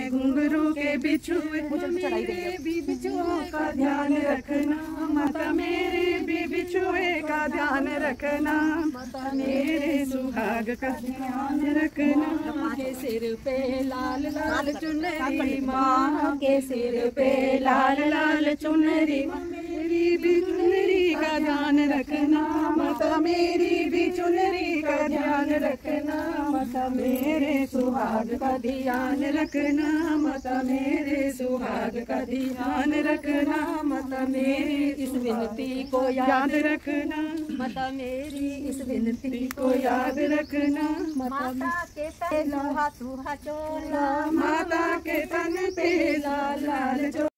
घुंघरू के बिछुए, मेरे भी बिछुओं का ध्यान रखना, माता मेरे भी बिछुए का ध्यान रखना, माता मेरे सुहाग का ध्यान रखना। के सिर पे लाल लाल चुनरी, माँ के सिर पे लाल लाल चुनरी, मेरी भी चुनरी का ध्यान रखना, माता मेरी भी चुनरी का ध्यान रखना, माता मेरे सुहाग का ध्यान रखना, माता मेरे सुहाग का ध्यान रखना, माता मेरी इस विनती को याद रखना, माता मेरी इस विनती को याद रखना। माता के तन लोहा चोला, माता के तन पे लाल लाल